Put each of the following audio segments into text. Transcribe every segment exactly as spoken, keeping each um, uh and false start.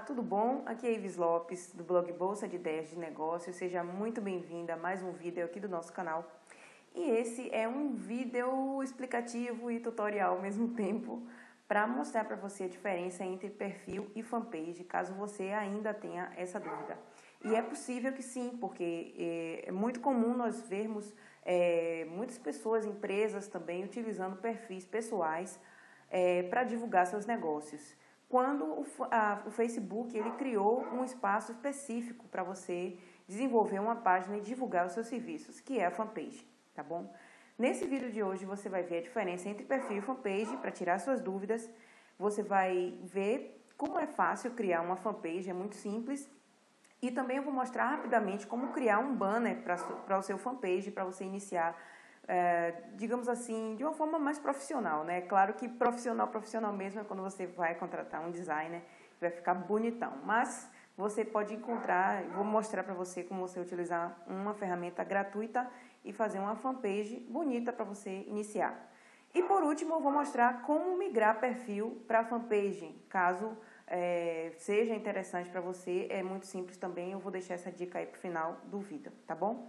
tudo bom? Aqui é Ives Lopes, do blog Bolsa de Ideias de Negócios. Seja muito bem-vinda a mais um vídeo aqui do nosso canal. E esse é um vídeo explicativo e tutorial ao mesmo tempo para mostrar para você a diferença entre perfil e fanpage, caso você ainda tenha essa dúvida. E é possível que sim, porque é muito comum nós vermos é, muitas pessoas, empresas também, utilizando perfis pessoais é, para divulgar seus negócios. Quando o, a, o Facebook ele criou um espaço específico para você desenvolver uma página e divulgar os seus serviços, que é a fanpage, tá bom? Nesse vídeo de hoje você vai ver a diferença entre perfil e fanpage para tirar suas dúvidas. Você vai ver como é fácil criar uma fanpage, é muito simples. E também eu vou mostrar rapidamente como criar um banner para o seu fanpage, para você iniciar, é, digamos assim, de uma forma mais profissional, né? Claro que profissional, profissional mesmo é quando você vai contratar um designer, que vai ficar bonitão. Mas você pode encontrar, vou mostrar para você como você utilizar uma ferramenta gratuita e fazer uma fanpage bonita para você iniciar. E por último, eu vou mostrar como migrar perfil para fanpage, caso é, seja interessante para você. É muito simples também, eu vou deixar essa dica aí para o final do vídeo, tá bom?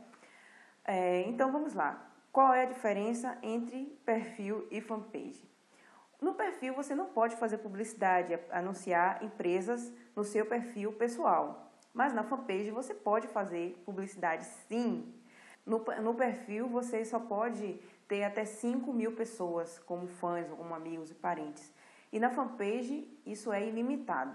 É, então vamos lá. Qual é a diferença entre perfil e fanpage? No perfil você não pode fazer publicidade, anunciar empresas no seu perfil pessoal. Mas na fanpage você pode fazer publicidade sim. No, no perfil você só pode ter até cinco mil pessoas como fãs, ou como amigos e parentes. E na fanpage isso é ilimitado.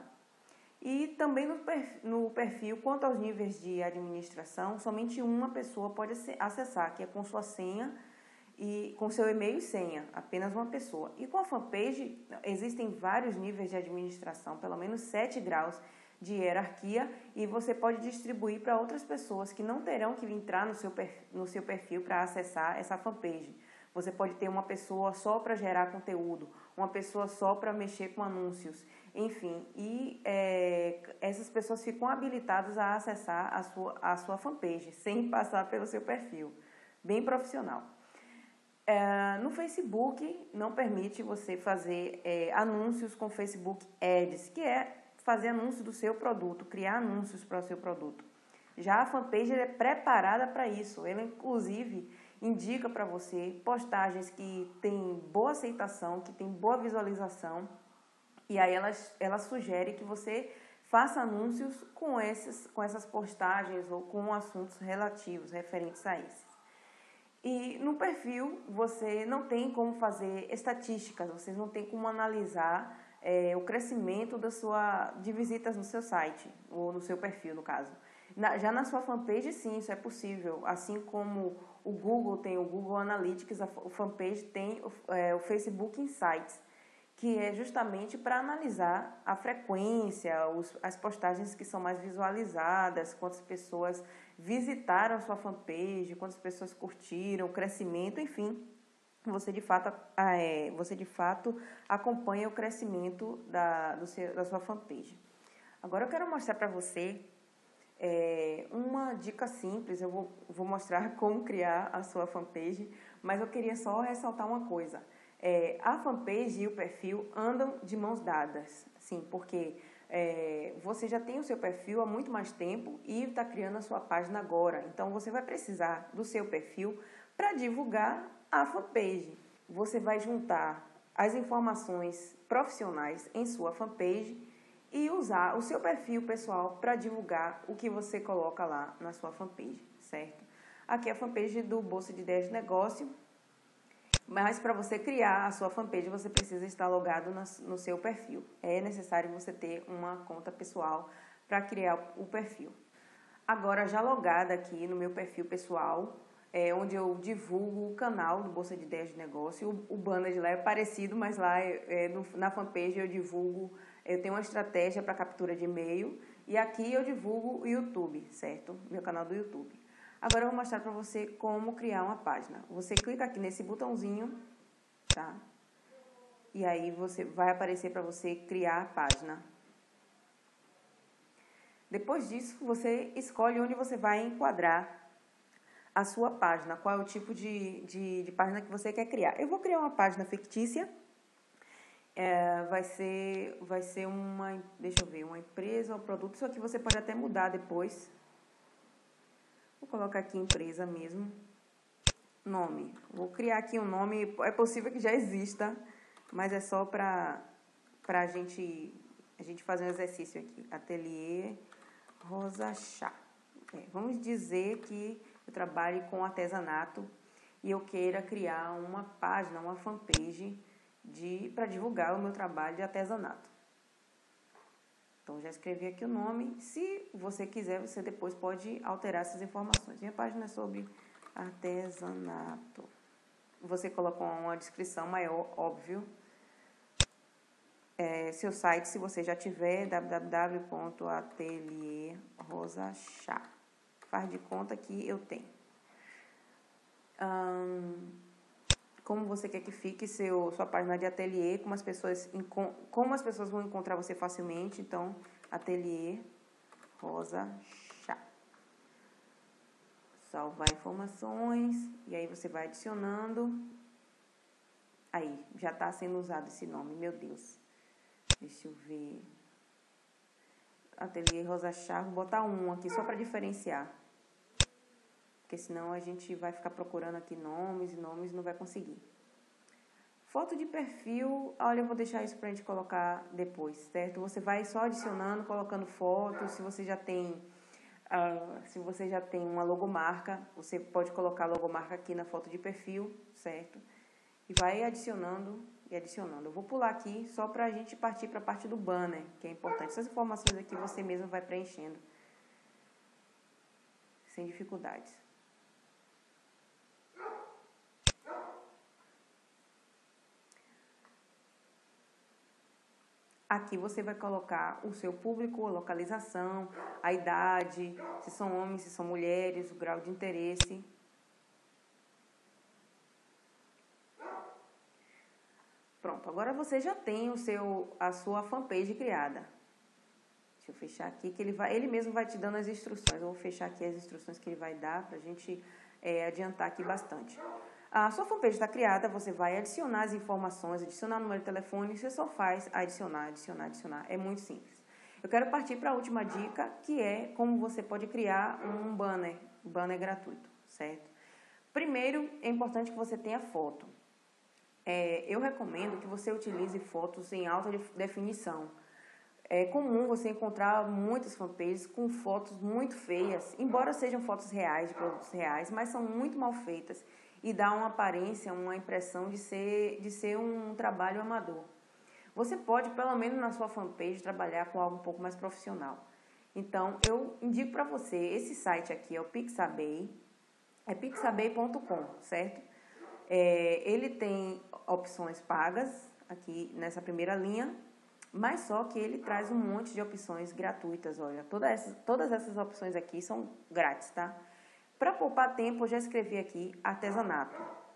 E também no perfil, no perfil, quanto aos níveis de administração, somente uma pessoa pode acessar, que é com sua senha e com seu e-mail e senha, apenas uma pessoa. E com a fanpage existem vários níveis de administração, pelo menos sete graus de hierarquia, e você pode distribuir para outras pessoas que não terão que entrar no seu perfil, no seu perfil para acessar essa fanpage. Você pode ter uma pessoa só para gerar conteúdo, uma pessoa só para mexer com anúncios, enfim. E é, essas pessoas ficam habilitadas a acessar a sua, a sua fanpage, sem passar pelo seu perfil. Bem profissional. É, no Facebook, não permite você fazer é, anúncios com Facebook Ads, que é fazer anúncios do seu produto, criar anúncios para o seu produto. Já a fanpage é preparada para isso. Ela, inclusive, indica para você postagens que têm boa aceitação, que têm boa visualização. E aí ela, ela sugere que você faça anúncios com, esses, com essas postagens ou com assuntos relativos, referentes a esses. E no perfil você não tem como fazer estatísticas, você não tem como analisar é, o crescimento da sua, de visitas no seu site, ou no seu perfil, no caso. Na, já na sua fanpage, sim, isso é possível. Assim como o Google tem o Google Analytics, a, o fanpage tem o, é, o Facebook Insights, que é justamente para analisar a frequência, os, as postagens que são mais visualizadas, quantas pessoas visitaram a sua fanpage, quantas pessoas curtiram, o crescimento, enfim. Você de fato, é, você de fato acompanha o crescimento da, do seu, da sua fanpage. Agora eu quero mostrar para você é, uma dica simples. Eu vou, vou mostrar como criar a sua fanpage, mas eu queria só ressaltar uma coisa. É, a fanpage e o perfil andam de mãos dadas, sim, porque é, você já tem o seu perfil há muito mais tempo e está criando a sua página agora. Então você vai precisar do seu perfil para divulgar a fanpage. Você vai juntar as informações profissionais em sua fanpage e usar o seu perfil pessoal para divulgar o que você coloca lá na sua fanpage, certo? Aqui é a fanpage do Bolsa de Ideias de Negócio. Mas para você criar a sua fanpage, você precisa estar logado no seu perfil. É necessário você ter uma conta pessoal para criar o perfil. Agora, já logada aqui no meu perfil pessoal, é onde eu divulgo o canal do Bolsa de Ideias de Negócio. O, o banner de lá é parecido, mas lá é, no, na fanpage eu divulgo, eu tenho uma estratégia para captura de e-mail. E aqui eu divulgo o YouTube, certo? Meu canal do YouTube. Agora eu vou mostrar para você como criar uma página. Você clica aqui nesse botãozinho, tá? E aí você vai aparecer para você criar a página. Depois disso, você escolhe onde você vai enquadrar a sua página, qual é o tipo de, de, de página que você quer criar. Eu vou criar uma página fictícia é, vai ser, vai ser uma, deixa eu ver, uma empresa ou produto. Isso aqui você pode até mudar depois. Vou colocar aqui empresa mesmo. Nome. Vou criar aqui um nome, é possível que já exista, mas é só para a gente, a gente fazer um exercício aqui. Ateliê Rosa Chá. É, vamos dizer que eu trabalhe com artesanato e eu queira criar uma página, uma fanpage para divulgar o meu trabalho de artesanato. Então, já escrevi aqui o nome. Se você quiser, você depois pode alterar essas informações. Minha página é sobre artesanato. Você coloca uma descrição maior, óbvio. É, seu site, se você já tiver, w w w ponto ateliê rosa chá. Faz de conta que eu tenho. Hum, como você quer que fique seu, sua página de ateliê, como as pessoas, como as pessoas vão encontrar você facilmente. Então, ateliê rosa chá. Salvar informações. E aí você vai adicionando. Aí, já está sendo usado esse nome, meu Deus. Deixa eu ver. Ateliê Rosa Chá, vou botar um aqui só para diferenciar. Porque senão a gente vai ficar procurando aqui nomes e nomes e não vai conseguir. Foto de perfil, olha, eu vou deixar isso pra gente colocar depois, certo? Você vai só adicionando, colocando fotos. Se você já tem, uh, se você já tem uma logomarca, você pode colocar a logomarca aqui na foto de perfil, certo? E vai adicionando e adicionando. Eu vou pular aqui só pra gente partir para a parte do banner, que é importante. Essas informações aqui você mesmo vai preenchendo sem dificuldades. Aqui você vai colocar o seu público, a localização, a idade, se são homens, se são mulheres, o grau de interesse. Pronto, agora você já tem o seu, a sua fanpage criada. Deixa eu fechar aqui, que ele, vai, ele mesmo vai te dando as instruções. Eu vou fechar aqui as instruções que ele vai dar para a gente é, adiantar aqui bastante. A sua fanpage está criada, você vai adicionar as informações, adicionar o número de telefone, você só faz adicionar, adicionar, adicionar. É muito simples. Eu quero partir para a última dica, que é como você pode criar um banner, um banner gratuito, certo? Primeiro, é importante que você tenha foto. É, eu recomendo que você utilize fotos em alta definição. É comum você encontrar muitas fanpages com fotos muito feias, embora sejam fotos reais, de produtos reais, mas são muito mal feitas e dá uma aparência, uma impressão de ser, de ser um trabalho amador. Você pode, pelo menos na sua fanpage, trabalhar com algo um pouco mais profissional. Então, eu indico para você, esse site aqui é o Pixabay, é pixabay ponto com, certo? É, ele tem opções pagas aqui nessa primeira linha, mas só que ele traz um monte de opções gratuitas, olha. Todas essas, todas essas opções aqui são grátis, tá? Para poupar tempo, eu já escrevi aqui artesanato.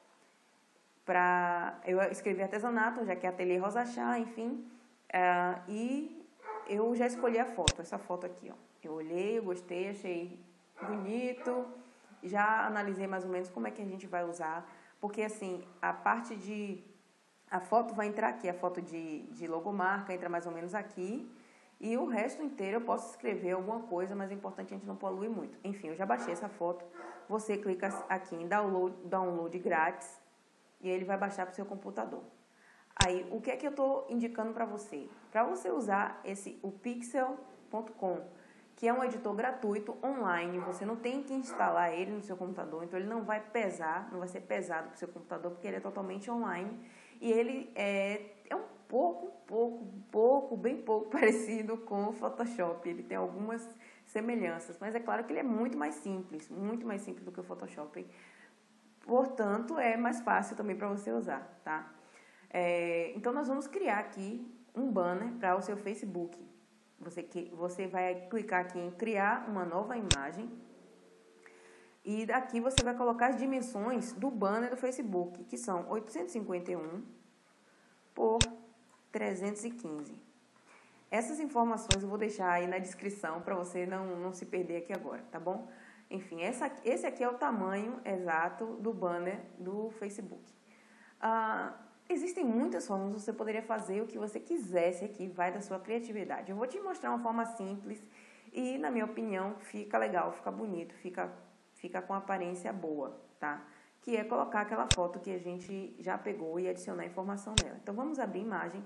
Pra, eu escrevi artesanato, já que é ateliê Rosa Chá, enfim. Uh, e eu já escolhi a foto, essa foto aqui, ó. Eu olhei, eu gostei, achei bonito. Já analisei mais ou menos como é que a gente vai usar. Porque, assim, a parte de... A foto vai entrar aqui, a foto de, de logomarca entra mais ou menos aqui. E o resto inteiro eu posso escrever alguma coisa, mas é importante a gente não poluir muito. Enfim, eu já baixei essa foto. Você clica aqui em download, download grátis e ele vai baixar para o seu computador. Aí, o que é que eu estou indicando para você? Para você usar esse, o pixel ponto com, que é um editor gratuito online, você não tem que instalar ele no seu computador, então ele não vai pesar, não vai ser pesado para o seu computador, porque ele é totalmente online. E ele é, é um pouco, pouco, pouco, bem pouco parecido com o Photoshop. Ele tem algumas semelhanças, mas é claro que ele é muito mais simples, muito mais simples do que o Photoshop. Portanto, é mais fácil também para você usar, tá? É, então, nós vamos criar aqui um banner para o seu Facebook. Você, que, você vai clicar aqui em criar uma nova imagem. E daqui você vai colocar as dimensões do banner do Facebook, que são oitocentos e cinquenta e um por trezentos e quinze. Essas informações eu vou deixar aí na descrição para você não, não se perder aqui agora, tá bom? Enfim, essa, esse aqui é o tamanho exato do banner do Facebook. Ah, Existem muitas formas, você poderia fazer o que você quisesse aqui, vai da sua criatividade. Eu vou te mostrar uma forma simples e, na minha opinião, fica legal, fica bonito, fica, fica com aparência boa, tá? Que é colocar aquela foto que a gente já pegou e adicionar informação nela. Então, vamos abrir imagem.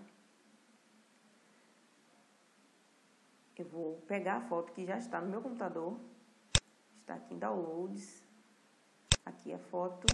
Eu vou pegar a foto que já está no meu computador. Está aqui em Downloads. Aqui a foto.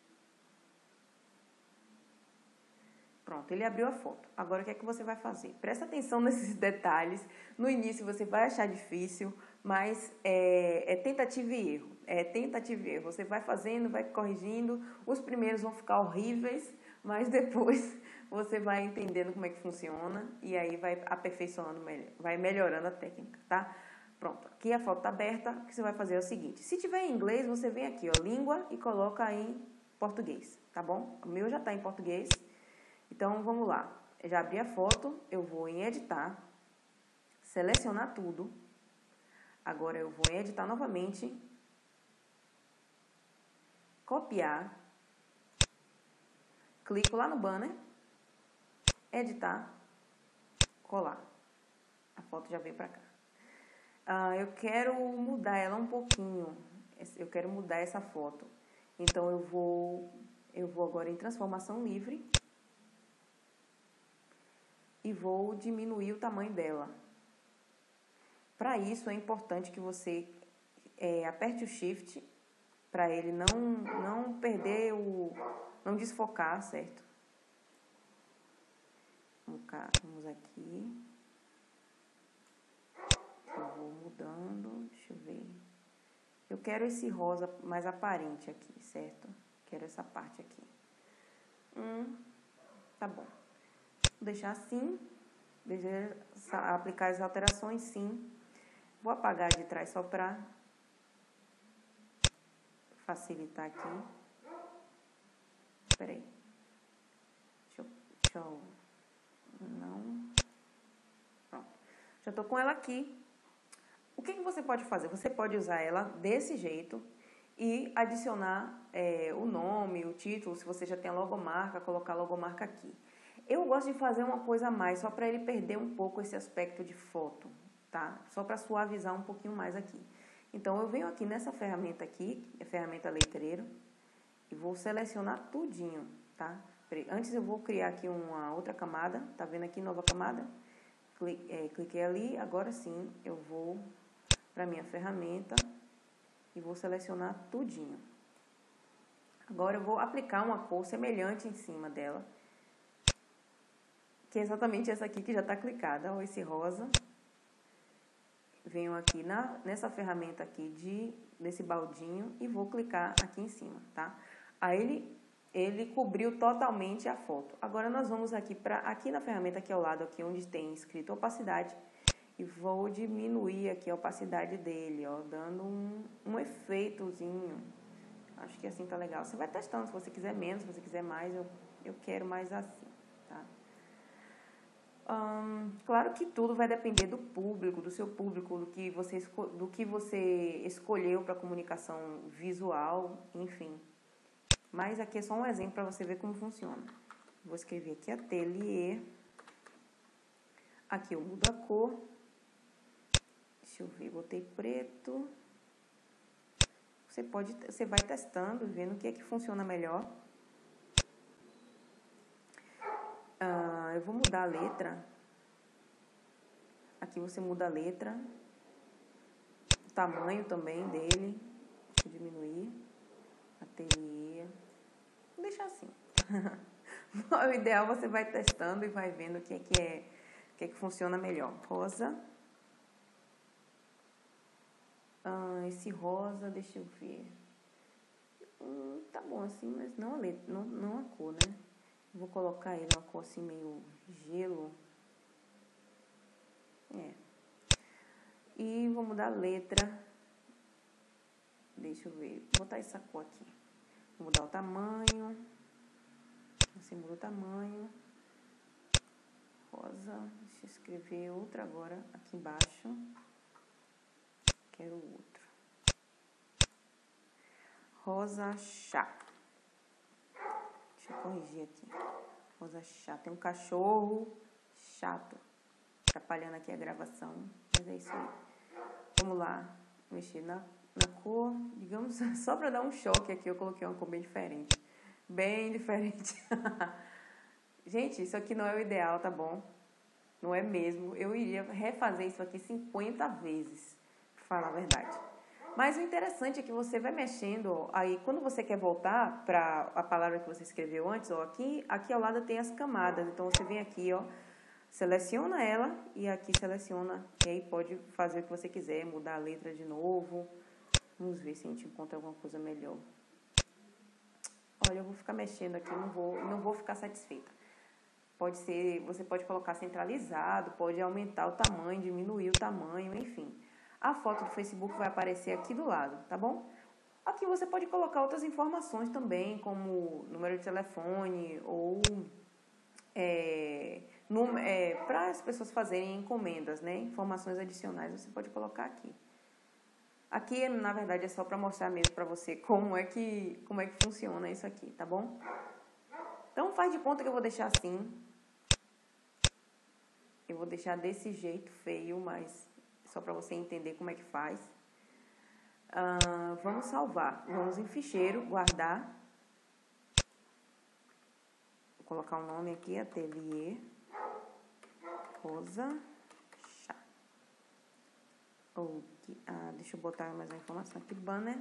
Pronto, ele abriu a foto. Agora, o que é que você vai fazer? Presta atenção nesses detalhes. No início, você vai achar difícil, mas é, é tentativa e erro. É tentativa e erro. Você vai fazendo, vai corrigindo. Os primeiros vão ficar horríveis, mas depois você vai entendendo como é que funciona e aí vai aperfeiçoando, vai melhorando a técnica, tá? Pronto, aqui a foto está aberta. O que você vai fazer é o seguinte. Se tiver em inglês, você vem aqui, ó, língua, e coloca em português, tá bom? O meu já está em português. Então, vamos lá. Eu já abri a foto, eu vou em editar, selecionar tudo. Agora, eu vou em editar novamente, copiar, clico lá no banner, editar, colar. A foto já veio para cá. Ah, eu quero mudar ela um pouquinho, eu quero mudar essa foto. Então, eu vou, eu vou agora em transformação livre. E vou diminuir o tamanho dela. Para isso, é importante que você é, aperte o Shift para ele não, não perder o... não desfocar, certo? Vamos aqui. Eu vou mudando, deixa eu ver. Eu quero esse rosa mais aparente aqui, certo? Quero essa parte aqui. Hum, tá bom. Vou deixar assim, deseja aplicar as alterações, sim. Vou apagar de trás só para facilitar aqui. Espera aí. Deixa eu, deixa eu... Não. Pronto. Já estou com ela aqui. O que, que você pode fazer? Você pode usar ela desse jeito e adicionar é, o nome, o título, se você já tem a logomarca, colocar a logomarca aqui. Eu gosto de fazer uma coisa a mais, só para ele perder um pouco esse aspecto de foto, tá? Só para suavizar um pouquinho mais aqui. Então, eu venho aqui nessa ferramenta aqui, que é a ferramenta letreiro, e vou selecionar tudinho, tá? Antes eu vou criar aqui uma outra camada, tá vendo aqui, nova camada? Cliquei ali, agora sim eu vou para minha ferramenta e vou selecionar tudinho. Agora eu vou aplicar uma cor semelhante em cima dela, que é exatamente essa aqui que já está clicada, ó, esse rosa. Venho aqui na, nessa ferramenta aqui de, desse baldinho e vou clicar aqui em cima, tá? Aí ele, ele cobriu totalmente a foto. Agora nós vamos aqui para aqui na ferramenta aqui ao lado, aqui onde tem escrito opacidade, e vou diminuir aqui a opacidade dele, ó, dando um, um efeitozinho. Acho que assim tá legal. Você vai testando, se você quiser menos, se você quiser mais, eu, eu quero mais assim, tá? Hum, claro que tudo vai depender do público, do seu público, do que você, do que você escolheu para comunicação visual, enfim. Mas aqui é só um exemplo para você ver como funciona. Vou escrever aqui ateliê. Aqui eu mudo a cor. Deixa eu ver, botei preto. Você pode, você vai testando, vendo o que é que funciona melhor. Ah, eu vou mudar a letra. Aqui você muda a letra. O tamanho também dele. Deixa eu diminuir. Ateliê. Vou deixar assim. O ideal você vai testando e vai vendo o que é que é, o que é que funciona melhor. Rosa. Ah, esse rosa, deixa eu ver. Hum, tá bom assim, mas não a letra, não, não a cor, né? Vou colocar ele uma cor assim meio gelo. É. E vou mudar a letra. Deixa eu ver. Vou botar essa cor aqui. Vou mudar o tamanho. Você muda o tamanho. Rosa. Deixa eu escrever outra agora aqui embaixo. Quero outro. Rosa chá. Deixa eu corrigir aqui. Coisa chata. Tem um cachorro chato atrapalhando aqui a gravação. Mas é isso aí. Vamos lá. Mexer na, na cor. Digamos, só para dar um choque aqui, eu coloquei uma cor bem diferente. Bem diferente. Gente, isso aqui não é o ideal, tá bom? Não é mesmo. Eu iria refazer isso aqui cinquenta vezes, pra falar a verdade. Mas o interessante é que você vai mexendo, ó, aí quando você quer voltar para a palavra que você escreveu antes, ó, aqui, aqui ao lado tem as camadas. Então você vem aqui, ó, seleciona ela e aqui seleciona, e aí pode fazer o que você quiser, mudar a letra de novo. Vamos ver se a gente encontra alguma coisa melhor. Olha, eu vou ficar mexendo aqui, não vou, não vou ficar satisfeita. Pode ser, você pode colocar centralizado, pode aumentar o tamanho, diminuir o tamanho, enfim. A foto do Facebook vai aparecer aqui do lado, tá bom? Aqui você pode colocar outras informações também, como número de telefone ou é, é, para as pessoas fazerem encomendas, né? Informações adicionais você pode colocar aqui. Aqui, na verdade, é só para mostrar mesmo para você como é, que, como é que funciona isso aqui, tá bom? Então faz de conta que eu vou deixar assim. Eu vou deixar desse jeito feio, mas só para você entender como é que faz. Uh, vamos salvar. Vamos em ficheiro, guardar. Vou colocar o nome aqui, Ateliê Rosa Chá. Okay. Ah, deixa eu botar mais uma informação aqui. Banner.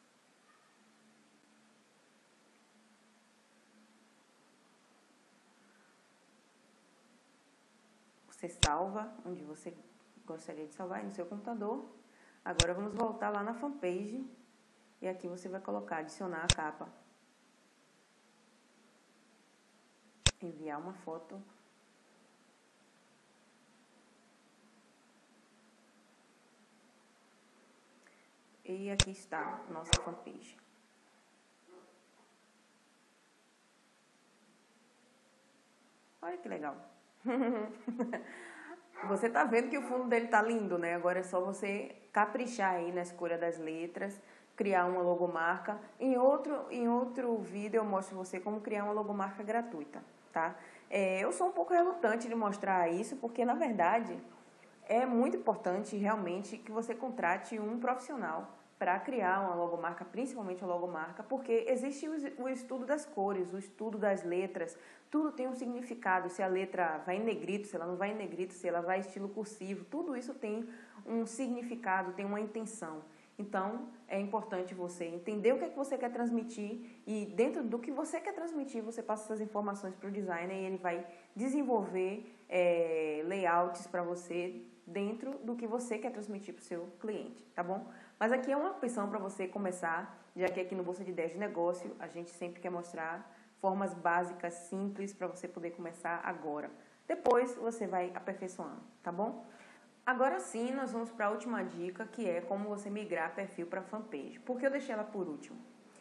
Você salva onde você gostaria de salvar, aí no seu computador. Agora vamos voltar lá na fanpage e aqui você vai colocar adicionar a capa, enviar uma foto, e aqui está a nossa fanpage. Olha que legal. Você tá vendo que o fundo dele tá lindo, né? Agora é só você caprichar aí na escolha das letras, criar uma logomarca. Em outro, em outro vídeo eu mostro você como criar uma logomarca gratuita, tá? É, eu sou um pouco relutante de mostrar isso, porque na verdade é muito importante realmente que você contrate um profissional para criar uma logomarca, principalmente a logomarca, porque existe o estudo das cores, o estudo das letras, tudo tem um significado, se a letra vai em negrito, se ela não vai em negrito, se ela vai estilo cursivo, tudo isso tem um significado, tem uma intenção. Então, é importante você entender o que é que você quer transmitir e dentro do que você quer transmitir, você passa essas informações para o designer e ele vai desenvolver é, layouts para você dentro do que você quer transmitir para o seu cliente, tá bom? Mas aqui é uma opção para você começar, já que aqui no Bolsa de Ideias de Negócio a gente sempre quer mostrar formas básicas, simples, para você poder começar agora. Depois você vai aperfeiçoando, tá bom? Agora sim, nós vamos para a última dica, que é como você migrar perfil para fanpage. Por que eu deixei ela por último?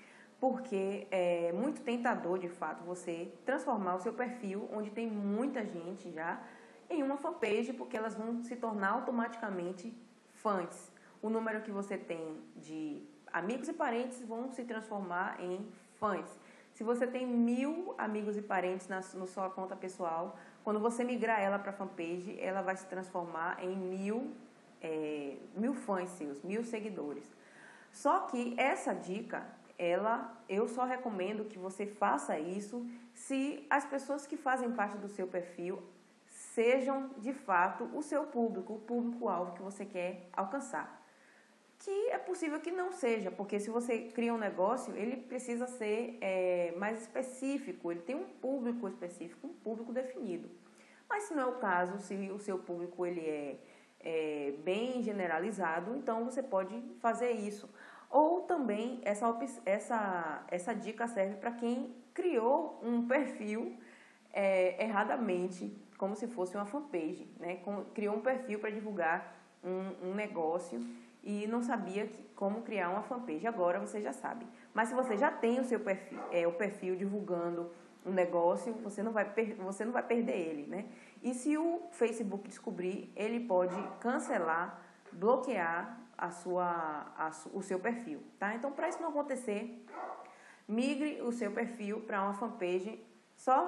Porque é muito tentador, de fato, você transformar o seu perfil, onde tem muita gente já, em uma fanpage, porque elas vão se tornar automaticamente fãs. O número que você tem de amigos e parentes vão se transformar em fãs. Se você tem mil amigos e parentes na, na sua conta pessoal, quando você migrar ela para a fanpage, ela vai se transformar em mil, é, mil fãs seus, mil seguidores. Só que essa dica, ela, eu só recomendo que você faça isso se as pessoas que fazem parte do seu perfil sejam, de fato, o seu público, o público-alvo que você quer alcançar. Que é possível que não seja, porque se você cria um negócio, ele precisa ser é, mais específico, ele tem um público específico, um público definido. Mas se não é o caso, se o seu público ele é, é bem generalizado, então você pode fazer isso. Ou também, essa, essa, essa dica serve para quem criou um perfil é, erradamente, como se fosse uma fanpage, né? Criou um perfil para divulgar um, um negócio e não sabia que, como criar uma fanpage. Agora você já sabe. Mas se você já tem o seu perfil, é, o perfil divulgando um negócio, você não vai, per, você não vai perder ele, né? E se o Facebook descobrir, ele pode cancelar, bloquear a sua, a, o seu perfil, tá? Então, para isso não acontecer, migre o seu perfil para uma fanpage. Só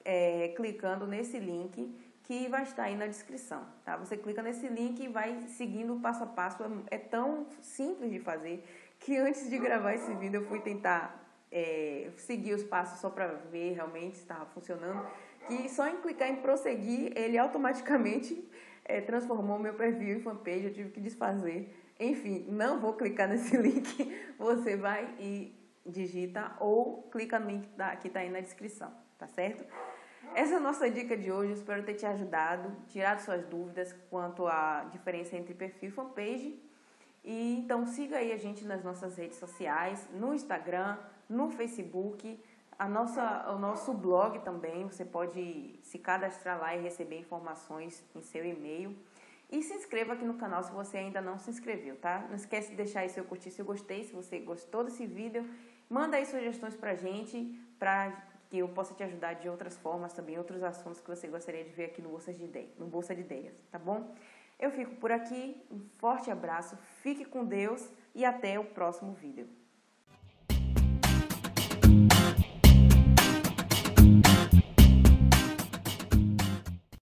é, clicando nesse link que vai estar aí na descrição, tá? Você clica nesse link e vai seguindo o passo a passo. É tão simples de fazer que antes de gravar esse vídeo eu fui tentar é, seguir os passos só para ver realmente se estava funcionando, que só em clicar em prosseguir, ele automaticamente é, transformou meu perfil em fanpage, eu tive que desfazer. Enfim, não vou clicar nesse link, você vai e digita ou clica no link que está aí na descrição, tá certo? Essa é a nossa dica de hoje, eu espero ter te ajudado, tirado suas dúvidas quanto à diferença entre perfil e fanpage. E então siga aí a gente nas nossas redes sociais, no Instagram, no Facebook, a nossa, o nosso blog também, você pode se cadastrar lá e receber informações em seu e-mail. E se inscreva aqui no canal se você ainda não se inscreveu, tá? Não esquece de deixar aí seu curtir, se eu gostei, se você gostou desse vídeo. Manda aí sugestões pra gente, pra que eu possa te ajudar de outras formas também, outros assuntos que você gostaria de ver aqui no Bolsa de Ideias, no Bolsa de Ideias, tá bom? Eu fico por aqui, um forte abraço, fique com Deus e até o próximo vídeo.